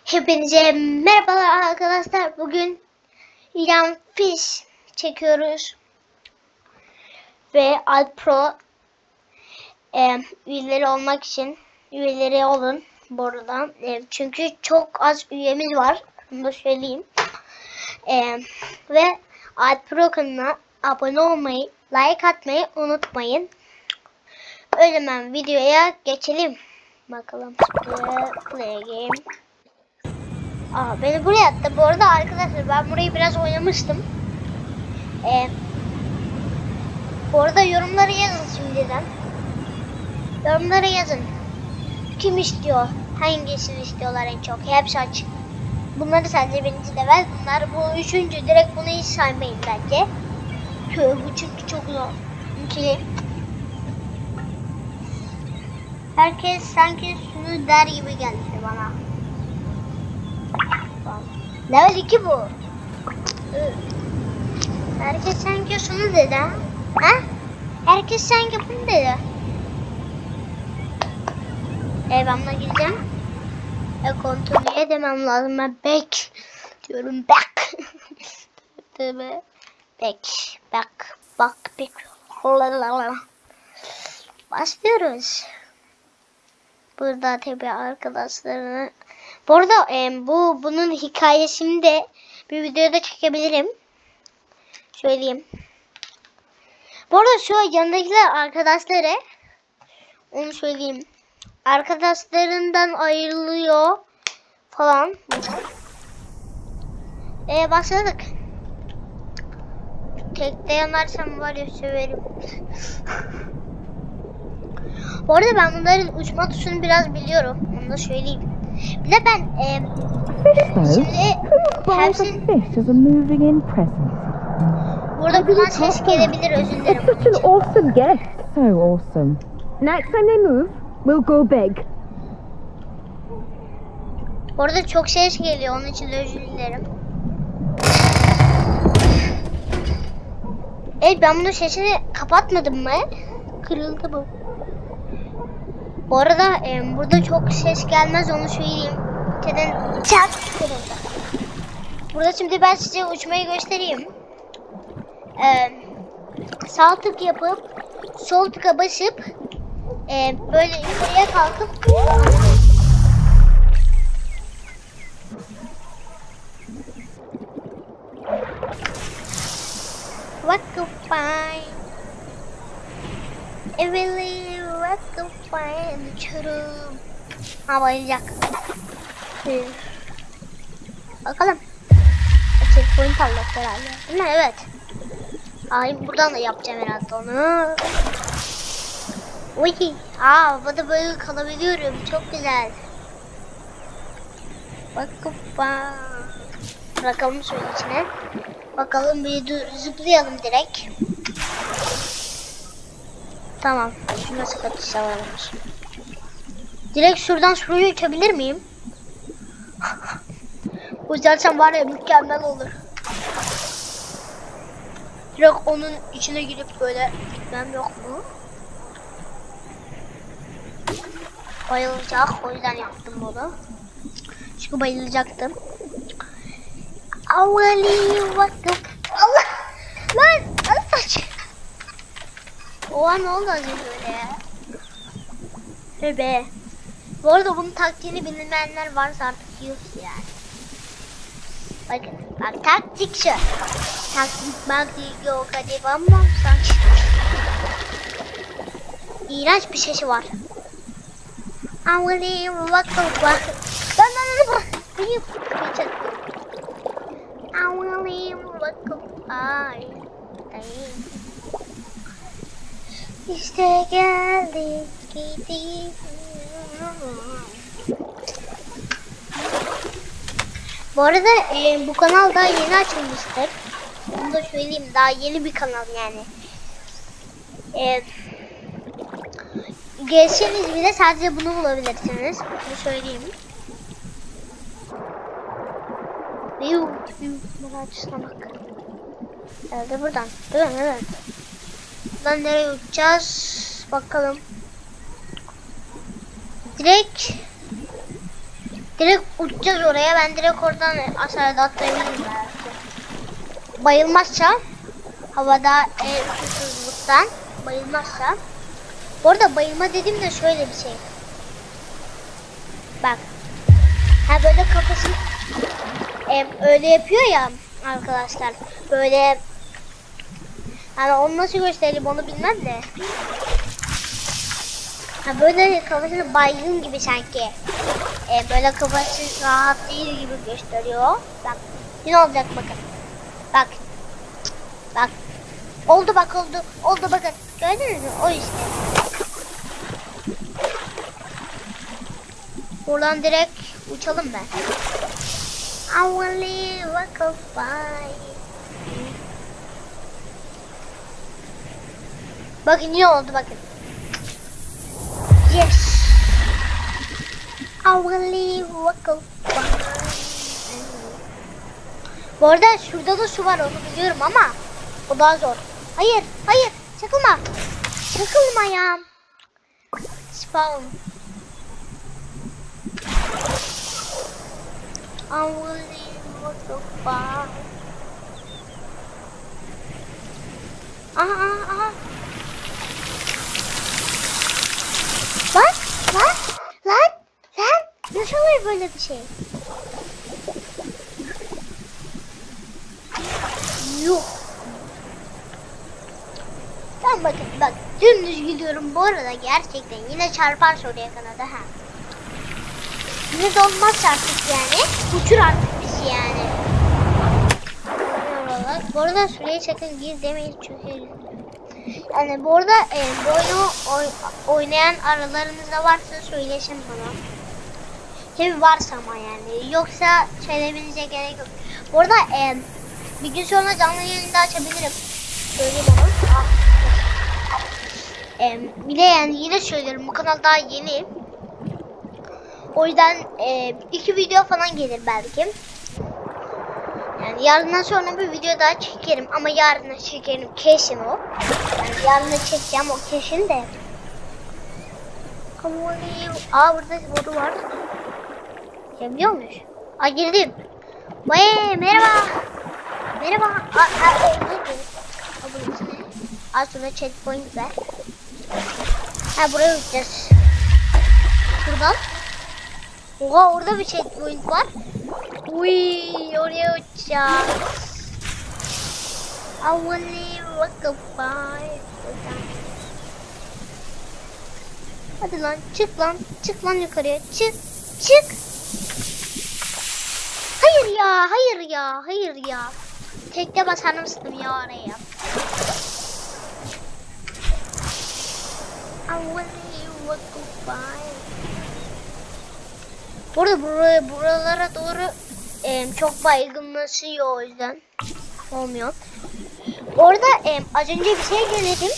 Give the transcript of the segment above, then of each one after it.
Hepinize merhabalar arkadaşlar. Bugün İran Fish çekiyoruz. Ve Alpro üyeleri olmak için üyeleri olun buradan. Çünkü çok az üyemiz var. Bunu da söyleyeyim. Ve Alpro kanalına abone olmayı, like atmayı unutmayın. O zaman videoya geçelim. Bakalım. Play game. Beni buraya attı. Bu arada arkadaşlar ben burayı biraz oynamıştım. Bu arada yorumları yazın şimdiden. Yorumlara yazın. Kim istiyor? Hangisini istiyorlar en çok? Hepsi açık. Bunları sadece birinci level. Bunlar bu üçüncü. Direkt bunu hiç saymayın bence. Bu çünkü çok zor. İkili. Herkes sanki şunu der gibi geldi bana. Level 2 bu. Herkes sanki şunu dedi ha? Herkes sanki bunu dedi. Ben buna gireceğim. Kontrolüye demem lazım. Ben back diyorum. Back. Back. Başlıyoruz. Burada tabi arkadaşlarını. Bu arada bunun hikayesini de bir videoda çekebilirim. Söyleyeyim. Bu arada şu yanındakiler arkadaşları, onu söyleyeyim. Arkadaşlarından ayrılıyor falan. Başladık. Tekte yanarsam var ya söverim. Bu arada ben bunların uçma tuşunu biraz biliyorum. Onu da söyleyeyim. Bir de ben şimdi burada buradan ses gelebilir, özür dilerim. It's such an awesome guest. So awesome. Next time they move, we'll go big. Bu arada çok ses geliyor, onun için de özür dilerim. Ben bunun sesini kapatmadım mı? Kırıldı bu. Bu arada burada çok ses gelmez, onu söyleyeyim. Neden? Çak kırıldı. Burada şimdi ben size uçmayı göstereyim. Sağ tık yapıp sol tıka basıp böyle yukarıya kalkıp what to find really what to find uçurum bayılacak. Bakalım. Checkpoint aldık herhalde. Değil mi? Evet. Buradan da yapacağım herhalde onu. Uy. Burada böyle kalabiliyorum. Çok güzel. Bırakalım suyun içine. Bakalım bir zıplayalım direkt. Tamam. Şuna sıkıntı varmış. Direkt şuradan suyu uçabilir miyim? Uçarsam var ya mükemmel olur. Direkt onun içine girip böyle gitmem yok mu? Bayılacak, o yüzden yaptım bunu. Çünkü bayılacaktım. Allah! Lan! Saç! Oha, ne oldu az önce böyle ya? Be. Bu arada bunun taktiğini bilmeyenler varsa artık yok yani. Bak taktik şu. Taktik yok, hadi bambam saç. İğrenç bir sesi var. İşte geldik gittik. Bu arada bu kanal daha yeni açılmıştır. Bunu da söyleyeyim, daha yeni bir kanal yani. Gelseniz bile sadece bunu bulabilirsiniz. Bunu söyleyeyim. Bunun açısına bak. Herhalde buradan. Değil mi? Evet. Buradan nereye uçacağız? Bakalım. Direkt Direkt uçacağız oraya. Ben direkt oradan aşağıda atlayabilirim belki. Bayılmazsa havada uçsuzluktan bayılmazsa. Bu arada bayılma dediğim de şöyle bir şey. Bak. Ha böyle kafasını öyle yapıyor ya arkadaşlar. Böyle hani onu nasıl göstereyim onu bilmem de. Ha böyle kafasını baygın gibi sanki. Böyle kafası rahat değil gibi gösteriyor. Bak. Ne olacak bakın. Bak. Bak. Oldu bak oldu. Oldu bakın. Gördünüz mü? O işte. Buradan direkt uçalım ben. I wanna walk a fire. Bakın iyi oldu bakın. Yes. I wanna walk a fire. Bu arada şurada da su var onu biliyorum ama o daha zor. Hayır hayır çakılma. Çakılma ya. Spawn. I will leave the fire. Aha. Lan. Nasıl olur böyle bir şey? Yok. Tamam bakın bak. Dümdüz gidiyorum bu arada gerçekten. Yine çarpar oraya kanada ha. Yine de olmaz artık yani. Uçur artık bizi yani. Bu arada süreye sakın gir demeyin çünkü yani bu arada bu oyunu oynayan aralarınızda varsa söylesin bana. Tabi varsa ama yani. Yoksa söylemenize gerek yok. Bu arada bir gün sonra canlı yayında açabilirim. Söyleyeyim onu. Bir de yani yine söylerim bu kanal daha yeni. O yüzden 2 video falan gelir belki. Yani yarından sonra bir video daha çekerim ama yarına çekerim kesin o. Yani yarına çekeceğim o kesin de. Aa burada boru var. Geliyor muyuz? Aa girdim. Merhaba. Merhaba. Aa şurada checkpoint var. Ha buraya gideceğiz. Buradan. Oha orada bir checkpoint var. Uy oraya uçacağız. I wanna walk a fire. Hadi lan çık lan. Çık lan yukarıya. Çık. Hayır ya. Tekte basar mısın ya oraya? I wanna walk a fire. Bu arada buralara doğru çok baygınlaşıyor o yüzden olmuyor. Orada az önce bir şey denedim.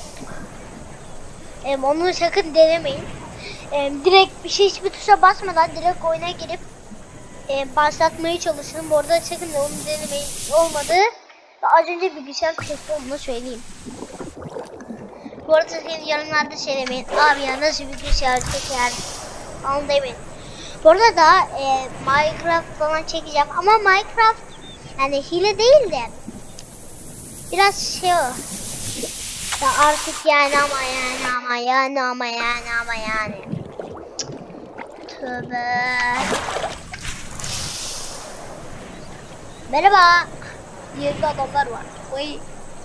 Onu sakın denemeyin. Direkt hiçbir tuşa basmadan direkt oyuna girip başlatmaya çalışın. Bu arada sakın onu denemeyin. Olmadı. Az önce bilgisayar çekti onu söyleyeyim. Bu arada senin yanlarda şey demeyin. Abi ya nasıl bilgisayar çeker? Onu demeyin. Bu arada da Minecraft falan çekeceğim ama Minecraft yani hile değil de biraz şey o. Ya artık yani ama yani. Tövbe. Merhaba. Yerde adamlar var. Oy.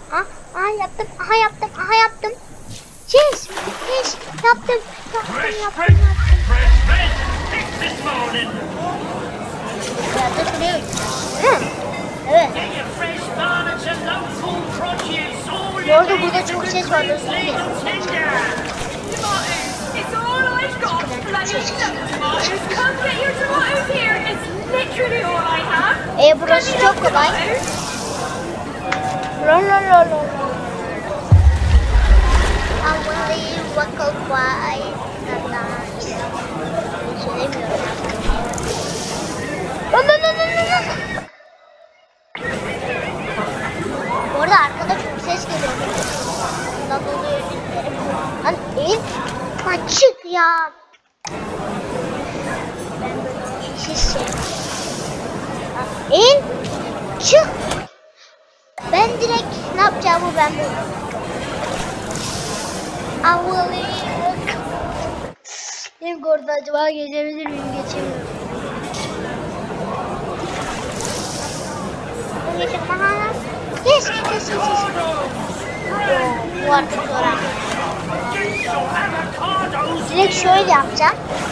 Yaptım. Yes, yaptım. Evet. Bu arada burada çok ses var. Burası çok kolay. Bu arada arkada çok ses geliyor. Bundan dolayı özür dilerim. Lan açık ya. Ben böyle pis şey. İn. Çık. Ben direkt ne yapacağımı ben buldum. Avalıyım. Benim orada acaba geçebilir miyim? Geçemiyorum. Geçemem. Yes. Bu artık sonra. Direkt şöyle yapacağım.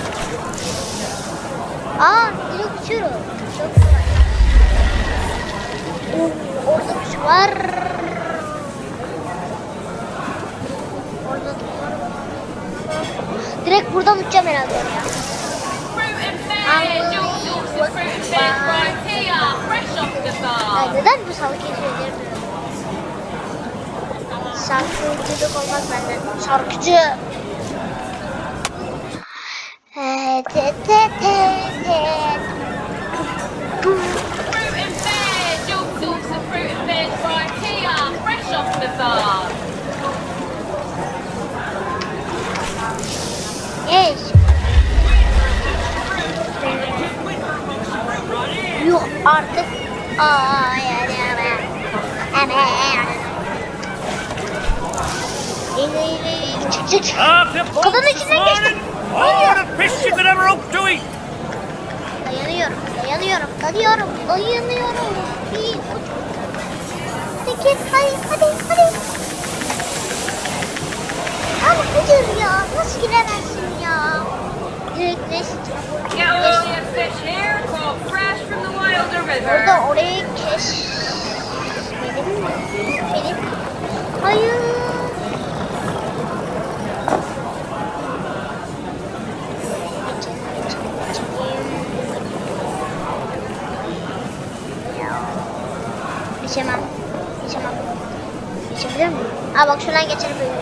Direkt uçuyorum. Çok kolay. Orada bir şey var. Orada direkt buradan uçacağım herhalde oraya. Neden bu salı kesiyor? Şarkıcılık olmaz benden. Şarkıcı. Yes. Yok artık. Çık. Kadının içinden geçtim. Dayanıyorum. Hadi. Abi hayır ya. Nasıl giremezsin ya? Direkt neyse. Orada orayı kesmedim mi? Hayır. Geçemem. Geçebilir miyim? Bak şuradan geçerim böyle.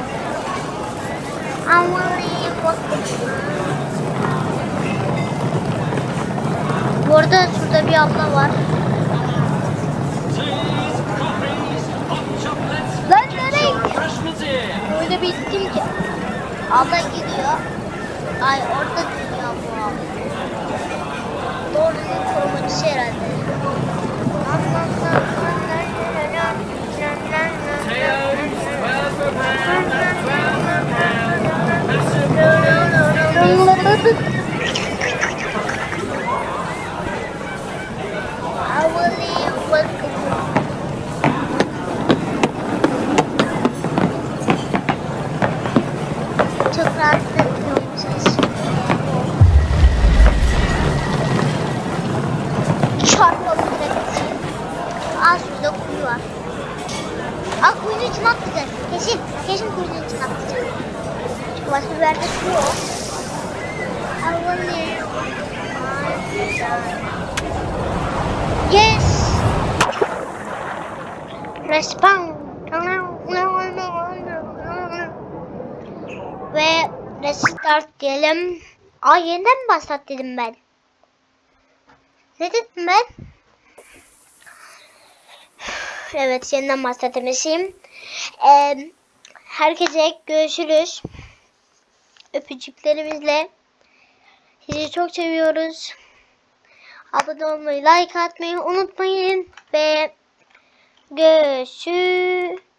Bu arada şurada bir abla var. Lan nereye? Öyle bir gittim ki. Abla gidiyor. Ay orada duruyor bu abla. Doğru bir korumacısı herhalde. Çok rahatsız ediyormuşuz. Çarpalım direkt. Şurada kuyu var. Kuyunun içine atlayacak. Kesin kuyunun içine atlayacak. Çünkü başka bir yerde su yok. Yes. Respawn. Ve restart diyelim. Yeniden mi başlat dedim ben? Ne dedim ben? Evet, yeniden başlat demişim. Herkese görüşürüz. Öpücüklerimizle. Sizi çok seviyoruz. Abone olmayı, like atmayı unutmayın. Ve görüşürüz.